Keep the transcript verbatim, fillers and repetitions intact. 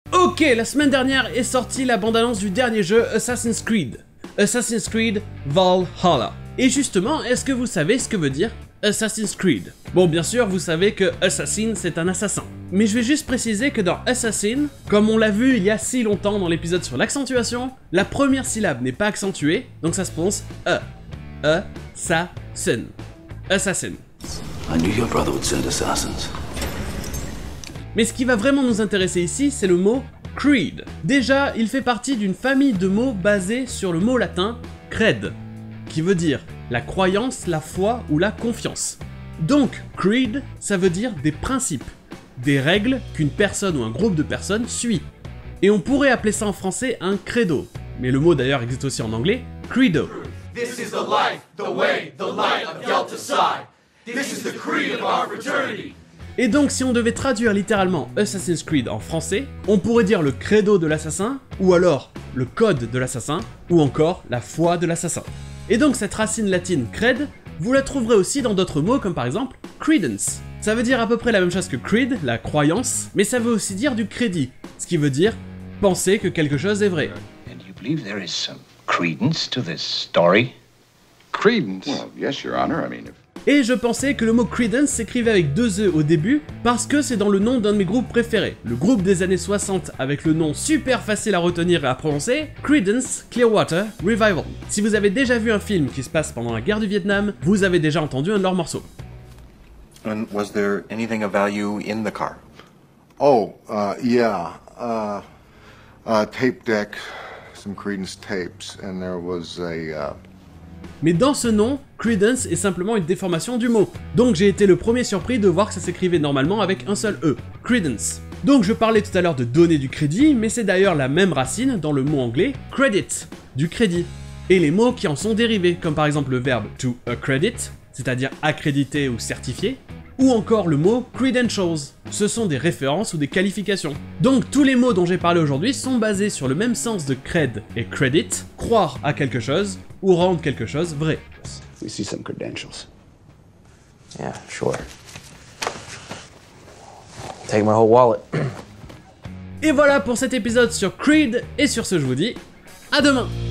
Ok, la semaine dernière est sortie la bande-annonce du dernier jeu Assassin's Creed. Assassin's Creed Valhalla. Et justement, est-ce que vous savez ce que veut dire Assassin's Creed? Bon, bien sûr, vous savez que Assassin, c'est un assassin. Mais je vais juste préciser que dans Assassin, comme on l'a vu il y a si longtemps dans l'épisode sur l'accentuation, la première syllabe n'est pas accentuée, donc ça se prononce E. Assassin. Assassin. I knew your brother would send assassins. Mais ce qui va vraiment nous intéresser ici, c'est le mot Creed. Déjà, il fait partie d'une famille de mots basés sur le mot latin cred, qui veut dire la croyance, la foi ou la confiance. Donc, creed, ça veut dire des principes, des règles qu'une personne ou un groupe de personnes suit. Et on pourrait appeler ça en français un credo, mais le mot d'ailleurs existe aussi en anglais, credo. This is the life, the way, the light of Delta Psi. This is the creed of our fraternity. Et donc si on devait traduire littéralement Assassin's Creed en français, on pourrait dire le credo de l'assassin, ou alors le code de l'assassin, ou encore la foi de l'assassin. Et donc cette racine latine cred, vous la trouverez aussi dans d'autres mots comme par exemple credence. Ça veut dire à peu près la même chose que creed, la croyance, mais ça veut aussi dire du crédit, ce qui veut dire penser que quelque chose est vrai. And you believe there is some credence to this story? Credence? Well, yes, Your Honor. I mean, if... Et je pensais que le mot Creedence s'écrivait avec deux E au début, parce que c'est dans le nom d'un de mes groupes préférés. Le groupe des années soixante avec le nom super facile à retenir et à prononcer, Creedence Clearwater Revival. Si vous avez déjà vu un film qui se passe pendant la guerre du Vietnam, vous avez déjà entendu un de leurs morceaux. And was there anything of value in the car? Oh, uh, yeah. Uh, uh, tape deck, some Creedence tapes, and there was a... Uh... Mais dans ce nom, Creedence est simplement une déformation du mot. Donc j'ai été le premier surpris de voir que ça s'écrivait normalement avec un seul E, Credence. Donc je parlais tout à l'heure de donner du crédit, mais c'est d'ailleurs la même racine dans le mot anglais credit, du crédit. Et les mots qui en sont dérivés, comme par exemple le verbe to accredit, c'est-à-dire accréditer ou certifier, ou encore le mot credentials, ce sont des références ou des qualifications. Donc tous les mots dont j'ai parlé aujourd'hui sont basés sur le même sens de cred et credit, croire à quelque chose ou rendre quelque chose vrai. We see some credentials. Yeah, sure. Take my whole wallet. Et voilà pour cet épisode sur Creed, et sur ce je vous dis à demain.